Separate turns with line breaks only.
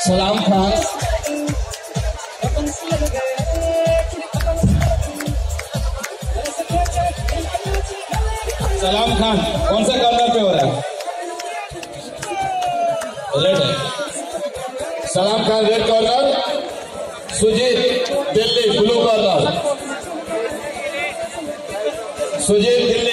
सलाम खान, सलाम खान कौन सा कॉर्नर पे हो रहा है? रेड है। Salam Khan red corner, Sujit Delhi blue corner. Sujit Delhi